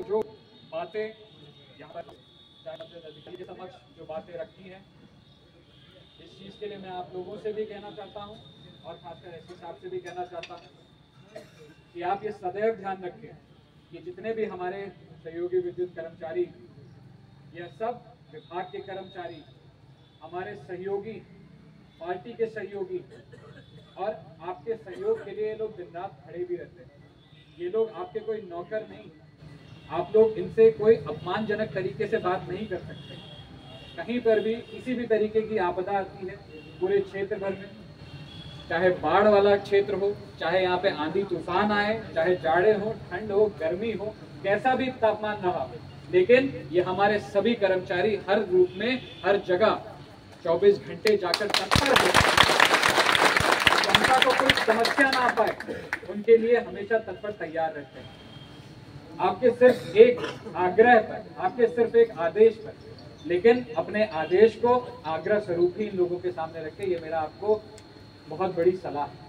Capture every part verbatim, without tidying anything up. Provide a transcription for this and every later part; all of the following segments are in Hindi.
जो बातें यहाँ पर अधिकारी के समक्ष जो बातें रखी हैं, इस चीज़ के लिए मैं आप लोगों से भी कहना चाहता हूँ और खासकर एस पी साहब से भी कहना चाहता हूँ कि आप ये सदैव ध्यान रखें कि जितने भी हमारे सहयोगी विद्युत कर्मचारी, यह सब विभाग के कर्मचारी, हमारे सहयोगी, पार्टी के सहयोगी और आपके सहयोग के लिए ये लोग दिन रात खड़े भी रहते हैं। ये लोग आपके कोई नौकर नहीं, आप लोग इनसे कोई अपमानजनक तरीके से बात नहीं कर सकते। कहीं पर भी किसी भी तरीके की आपदा आती है पूरे क्षेत्र भर में, चाहे बाढ़ वाला क्षेत्र हो, चाहे यहाँ पे आंधी तूफान आए, चाहे जाड़े हो, ठंड हो, गर्मी हो, कैसा भी तापमान रहा, लेकिन ये हमारे सभी कर्मचारी हर रूप में, हर जगह चौबीस घंटे जाकर तत्पर हैं। जनता को कोई समस्या ना पाए, उनके लिए हमेशा तत्पर तैयार रहते हैं। आपके सिर्फ एक आग्रह पर, आपके सिर्फ एक आदेश पर, लेकिन अपने आदेश को आग्रह स्वरूप ही इन लोगों के सामने रखें, ये मेरा आपको बहुत बड़ी सलाह है।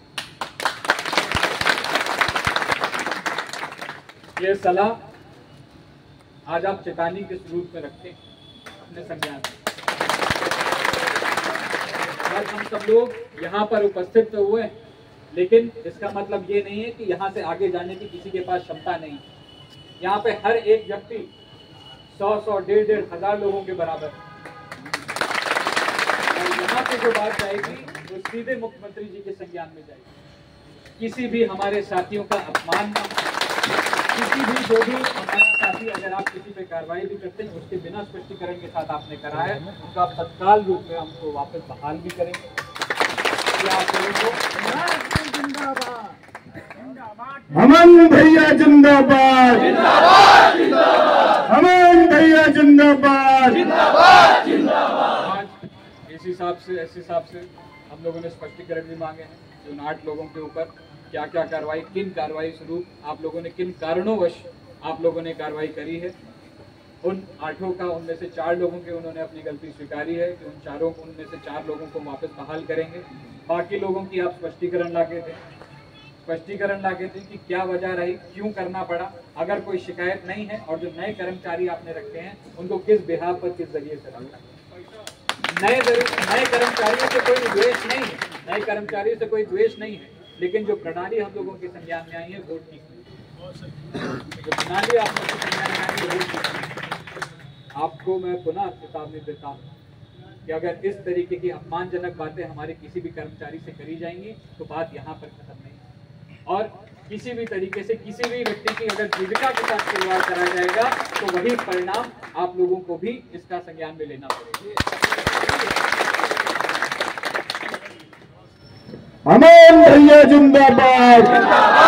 ये सलाह आज आप चेतावनी के स्वरूप में रखें अपने संज्ञान में। आज हम सब लोग यहाँ पर उपस्थित तो हुए, लेकिन इसका मतलब ये नहीं है कि यहाँ से आगे जाने की किसी के पास क्षमता नहीं। यहाँ पे हर एक व्यक्ति सौ सौ डेढ़ डेढ़ हजार लोगों के बराबर है। और यहाँ पे जो बात जाएगी वो सीधे मुख्यमंत्री जी के संज्ञान में जाएगी। किसी भी हमारे साथियों का अपमान ना, किसी भी जो भी हमारा साथी, अगर आप किसी पे कार्रवाई भी करते हैं उसके बिना स्पष्टीकरण के साथ आपने करा है, उसको आप तत्काल रूप में हमको वापस बहाल भी करेंगे। आप लोगों को जिंदाबाद, अमन भैया जिंदाबाद, अमन भैया जिंदाबाद। आज इस हिसाब से इस हिसाब से हम लोगों ने स्पष्टीकरण भी मांगे हैं कि उन आठ लोगों के ऊपर क्या क्या कार्रवाई, किन कार्रवाई स्वरूप आप लोगों ने, किन कारणोंवश आप लोगों ने कार्रवाई करी है। उन आठों का, उनमें से चार लोगों के उन्होंने अपनी गलती स्वीकारी है कि उन चारों उनमें से चार लोगों को वापस बहाल करेंगे। बाकी लोगों की आप स्पष्टीकरण लाके थे स्पष्टीकरण लाके थे कि क्या वजह रही, क्यों करना पड़ा। अगर कोई शिकायत नहीं है और जो नए कर्मचारी आपने रखे हैं उनको किस बिहाफ पर, किस जरिए से रखा है। नए नए कर्मचारियों से कोई द्वेष नहीं है, नए कर्मचारियों से कोई द्वेष नहीं है, लेकिन जो प्रणाली हम लोगों के संज्ञान में आई है वो ठीक नहीं। जो प्रणाली आप लोगों के संज्ञान में आई है वो ठीक नहीं। आपको मैं पुनः चेतावनी देता हूँ कि अगर इस तरीके की अपमानजनक बातें हमारे किसी भी कर्मचारी से करी जाएंगी तो बात यहाँ पर खत्म नहीं, और किसी भी तरीके से किसी भी व्यक्ति की अगर जीविका के साथ खिलवाड़ करा जाएगा तो वही परिणाम आप लोगों को भी इसका संज्ञान में लेना पड़ेगा। अमन भैया जिंदाबाद।